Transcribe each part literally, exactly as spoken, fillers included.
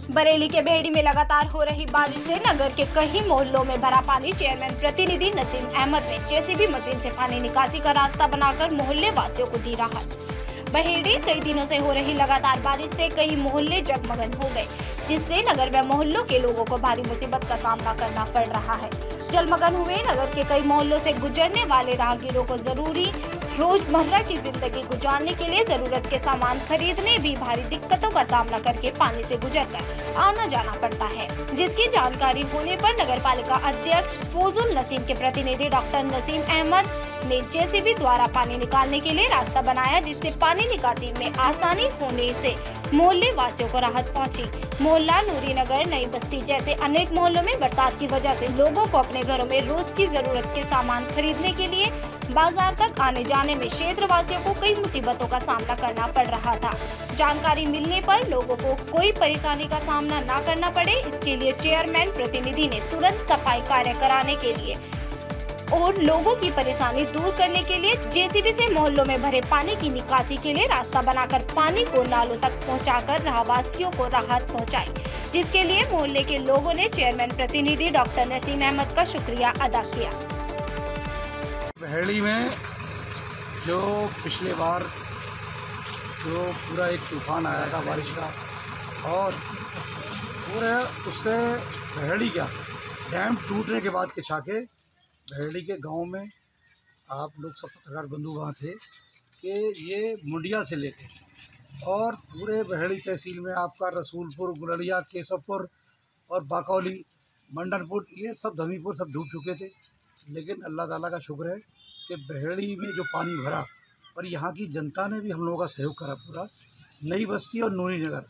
बरेली के भेड़ी में लगातार हो रही बारिश से नगर के कई मोहल्लों में भरा पानी। चेयरमैन प्रतिनिधि नसीम अहमद ने जेसीबी मशीन से पानी निकासी का रास्ता बनाकर मोहल्ले वासियों को दी राहत। बहेड़ी कई दिनों से हो रही लगातार बारिश से कई मोहल्ले जगमगन हो गए, जिससे नगर व मोहल्लों के लोगों को भारी मुसीबत का सामना करना पड़ रहा है। जलमग्न हुए नगर के कई मोहल्लों से गुजरने वाले राहगीरों को जरूरी रोजमर्रा की जिंदगी गुजारने के लिए जरूरत के सामान खरीदने भी भारी दिक्कतों का सामना करके पानी से गुजरकर आना जाना पड़ता है, जिसकी जानकारी होने पर नगर पालिका अध्यक्ष फौजुल नसीम के प्रतिनिधि डॉक्टर नसीम अहमद ने जेसीबी द्वारा पानी निकालने के लिए रास्ता बनाया, जिससे पानी निकासी में आसानी होने से मोहल्ले वासियों को राहत पहुंची। मोहल्ला नूरी नगर, नई बस्ती जैसे अनेक मोहल्लों में बरसात की वजह से लोगों को अपने घरों में रोज की जरूरत के सामान खरीदने के लिए बाजार तक आने जाने में क्षेत्र वासियों को कई मुसीबतों का सामना करना पड़ रहा था। जानकारी मिलने पर लोगों को कोई परेशानी का सामना न करना पड़े, इसके लिए चेयरमैन प्रतिनिधि ने तुरंत सफाई कार्य कराने के लिए और लोगों की परेशानी दूर करने के लिए जेसीबी से मोहल्लों में भरे पानी की निकासी के लिए रास्ता बनाकर पानी को नालों तक पहुंचाकर रहवासियों को राहत पहुंचाई, जिसके लिए मोहल्ले के लोगों ने चेयरमैन प्रतिनिधि डॉक्टर नसीम अहमद का शुक्रिया अदा किया। बहेड़ी में जो पिछले बार जो पूरा एक तूफान आया था बारिश का, और पूरे उससे बहेड़ी का डैम टूटने के बाद के छाके बहेड़ी के गांव में आप लोग सब पत्रकार बंधु वहाँ थे कि ये मुंडिया से लेके और पूरे बहेड़ी तहसील में आपका रसूलपुर, गुलड़िया, केशवपुर और बाकौली, मंडनपुर, ये सब धमीपुर सब डूब चुके थे। लेकिन अल्लाह ताला का शुक्र है कि बहेड़ी में जो पानी भरा और यहाँ की जनता ने भी हम लोगों का सहयोग करा पूरा। नई बस्ती और नूरी नगर,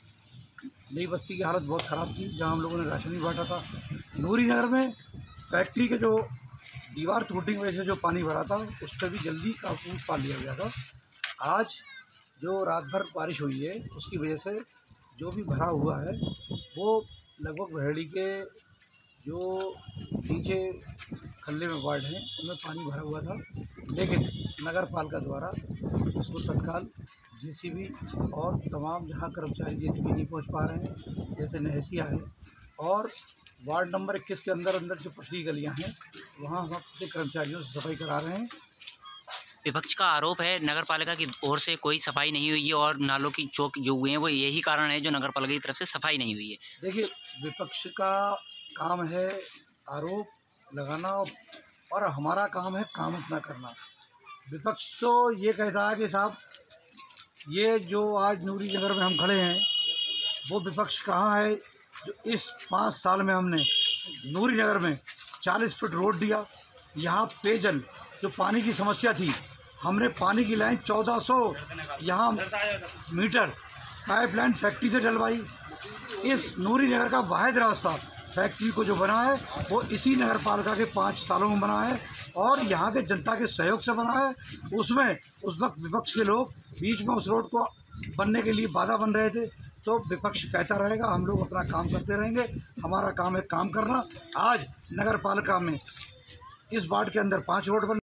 नई बस्ती की हालत बहुत ख़राब थी, जहाँ हम लोगों ने राशन भी बांटा था। नूरी नगर में फैक्ट्री के जो दीवार टूटने की वजह से जो पानी भरा था, उस पर भी जल्दी काबू पा लिया गया था। आज जो रात भर बारिश हुई है, उसकी वजह से जो भी भरा हुआ है वो लगभग बहेड़ी के जो नीचे खल्ले में वार्ड हैं उनमें पानी भरा हुआ था। लेकिन नगर पालिका द्वारा इसको तत्काल जेसीबी और तमाम जहां कर्मचारी जेसीबी नहीं पहुंच पा रहे हैं, जैसे नहसिया है और वार्ड नंबर इक्कीस के अंदर अंदर जो पछड़ी गलियां हैं, वहां हम अपने कर्मचारियों से सफाई करा रहे हैं। विपक्ष का आरोप है नगर पालिका की ओर से कोई सफाई नहीं हुई है और नालों की चौक जो हुए हैं वो यही कारण है जो नगर पालिका की तरफ से सफाई नहीं हुई है। देखिए, विपक्ष का काम है आरोप लगाना और हमारा काम है काम अपना करना। विपक्ष तो ये कहता है कि साहब ये जो आज नूरी नगर में हम खड़े हैं, वो विपक्ष कहाँ है जो इस पाँच साल में हमने नूरी नगर में चालीस फुट रोड दिया। यहाँ पेयजल जो पानी की समस्या थी, हमने पानी की लाइन चौदह सौ यहाँ मीटर पाइपलाइन फैक्ट्री से डलवाई। इस नूरी नगर का वाहिद रास्ता फैक्ट्री को जो बना है वो इसी नगर पालिका के पाँच सालों में बना है और यहाँ के जनता के सहयोग से बना है। उसमें उस वक्त विपक्ष के लोग बीच में उस रोड को बनने के लिए बाधा बन रहे थे, तो विपक्ष कहता रहेगा, हम लोग अपना काम करते रहेंगे। हमारा काम है काम करना। आज नगर पालिका में इस वार्ड के अंदर पाँच रोड बन